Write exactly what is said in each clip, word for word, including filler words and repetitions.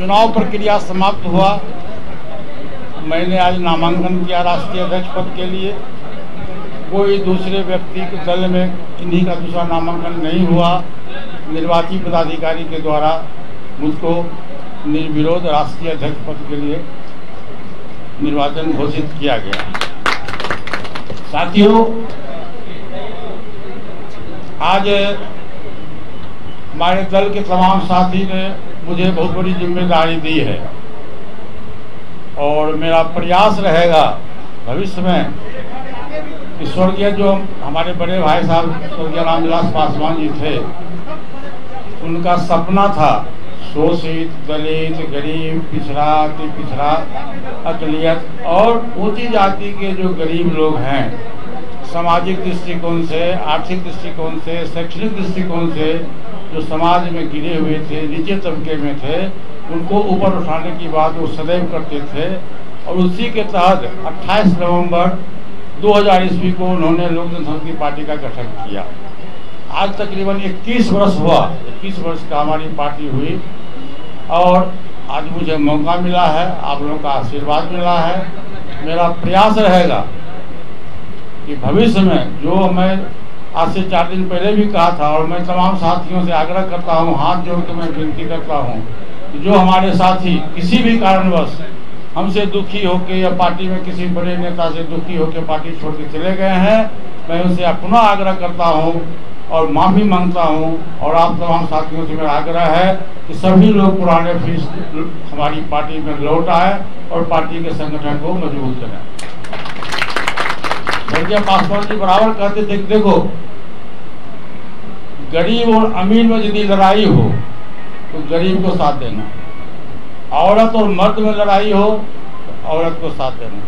चुनाव प्रक्रिया समाप्त हुआ। मैंने आज नामांकन किया राष्ट्रीय अध्यक्ष पद के लिए। कोई दूसरे व्यक्ति के दल में किन्हीं का दूसरा नामांकन नहीं हुआ। निर्वाची पदाधिकारी के द्वारा मुझको निर्विरोध राष्ट्रीय अध्यक्ष पद के लिए निर्वाचन घोषित किया गया। साथियों, आज हमारे दल के तमाम साथी ने मुझे बहुत बड़ी जिम्मेदारी दी है और मेरा प्रयास रहेगा भविष्य में कि स्वर्गीय जो हमारे बड़े भाई साहब स्वर्गीय रामविलास पासवान जी थे, उनका सपना था शोषित, दलित, गरीब, पिछड़ा, अति पिछड़ा, अकलियत और ऊंची जाति के जो गरीब लोग हैं, सामाजिक दृष्टिकोण से, आर्थिक दृष्टिकोण से, शैक्षणिक दृष्टिकोण से जो समाज में गिरे हुए थे, नीचे तबके में थे, उनको ऊपर उठाने की बात वो सदैव करते थे। और उसी के तहत अट्ठाईस नवंबर दो हज़ार ईस्वी को उन्होंने लोक जनशक्ति पार्टी का गठन किया। आज तकरीबन इक्कीस वर्ष हुआ, इक्कीस वर्ष का हमारी पार्टी हुई और आज मुझे मौका मिला है, आप लोगों का आशीर्वाद मिला है। मेरा प्रयास रहेगा कि भविष्य में जो मैं आज से चार दिन पहले भी कहा था और मैं तमाम साथियों से आग्रह करता हूं, हाथ जोड़ के मैं विनती करता हूं कि जो हमारे साथी किसी भी कारणवश हमसे दुखी होकर या पार्टी में किसी बड़े नेता से दुखी होकर पार्टी छोड़ के चले गए हैं, मैं उनसे पुनः आग्रह करता हूं और माफ़ी मांगता हूं। और आप तमाम साथियों से मेरा आग्रह है कि सभी लोग पुराने फीस हमारी पार्टी में लौट आए और पार्टी के संगठन को मजबूत करें। स्वर्गीय पासवान जी बराबर कहते थे कि देखो, गरीब और अमीर में यदि लड़ाई हो तो गरीब को साथ देना, औरत और मर्द में लड़ाई हो तो औरत को साथ देना,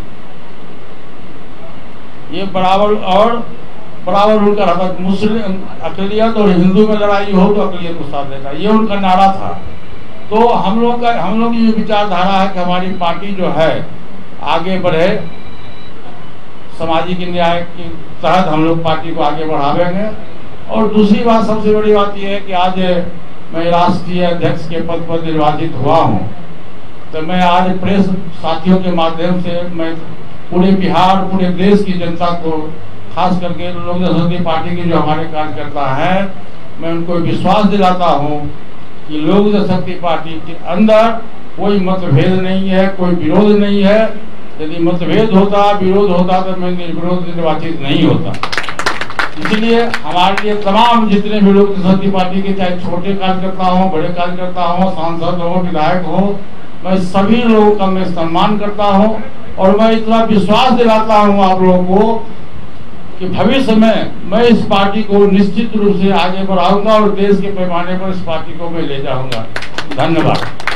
ये बराबर। और बराबर उनका रहता, मुस्लिम अकलियत और हिंदू में लड़ाई हो तो अकलियत को साथ देना, ये उनका नारा था। तो हम लोग का हम लोग की ये विचारधारा है कि हमारी पार्टी जो है आगे बढ़े, सामाजिक न्याय के तहत हम लोग पार्टी को आगे बढ़ावेंगे। और दूसरी बात, सबसे बड़ी बात यह है कि आज मैं राष्ट्रीय अध्यक्ष के पद पर निर्वाचित हुआ हूं, तो मैं आज प्रेस साथियों के माध्यम से मैं पूरे बिहार, पूरे देश की जनता को, खास करके लोक जनशक्ति पार्टी के जो हमारे कार्यकर्ता हैं, मैं उनको विश्वास दिलाता हूं कि लोक जनशक्ति पार्टी के अंदर कोई मतभेद नहीं है, कोई विरोध नहीं है। यदि मतभेद होता, विरोध होता तो मैं निर्विरोध निर्वाचित नहीं होता। इसलिए हमारे लिए तमाम जितने भी लोग जनशक्ति पार्टी के, चाहे छोटे कार्यकर्ता हो, बड़े कार्यकर्ता हो, सांसद हो, विधायक हो, मैं सभी लोगों का मैं सम्मान करता हूं और मैं इतना विश्वास दिलाता हूं आप लोगों को कि भविष्य में मैं इस पार्टी को निश्चित रूप से आगे बढ़ाऊंगा और देश के पैमाने पर इस पार्टी को मैं ले जाऊंगा। धन्यवाद।